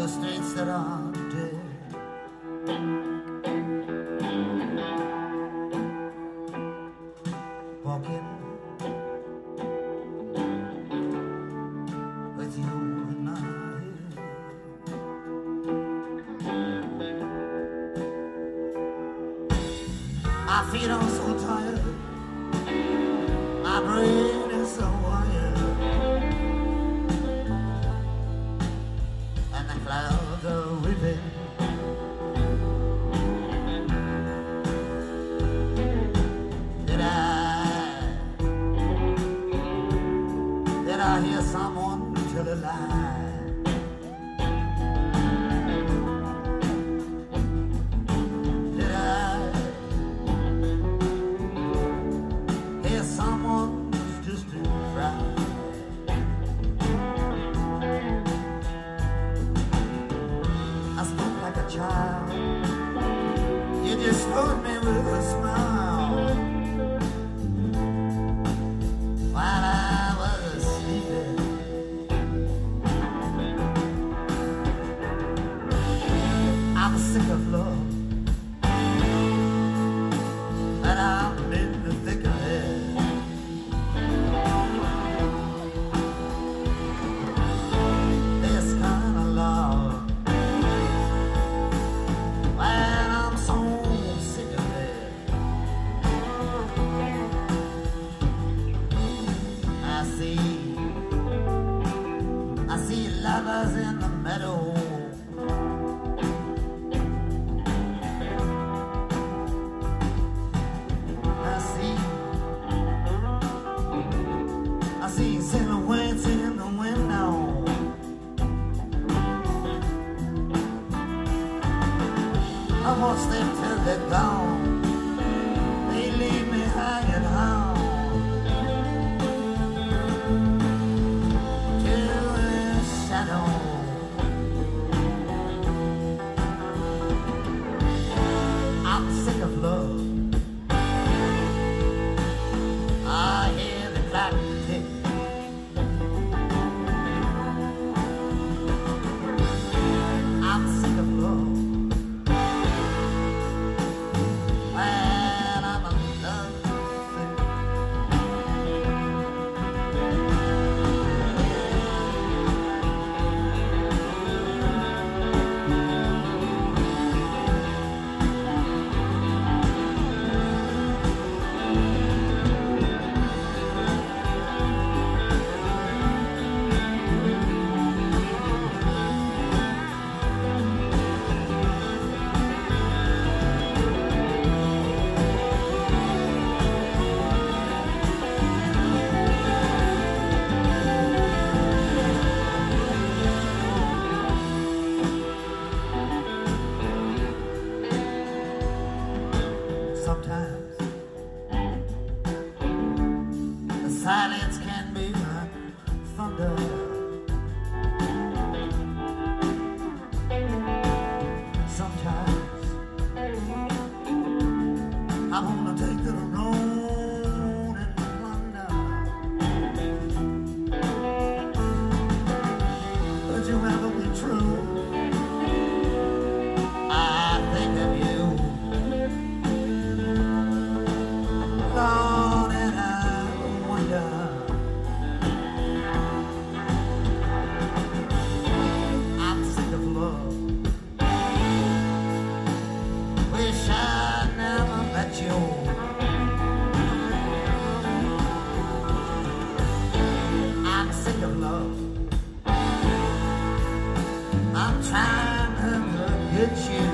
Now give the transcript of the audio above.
the streets that are dead. Walking with you in my head. My feet are so tired, my brain is so wired, and the clouds are weeping. Did I hear someone tell a lie? Did I hear someone's distant cry? I spoke like a child, you just heard me with a smile, while I was sleeping. I'm sick of love, but I'm in the thick of it. This kind of love, well, I'm so sick of it. I see lovers in the meadow. I see silhouettes in the window. I watch them till they're gone. They leave me hanging home till the shadow. I'm sick of love. I hear the clock tick. I'm sick of love. Well, I'm a love sick. Sometimes the silence can be like thunder. Sometimes I wanna take the road and wonder. Could you ever be true? I think of you. Lord, and I wonder. I'm sick of love. Wish I never met you. I'm sick of love. I'm trying to forget you.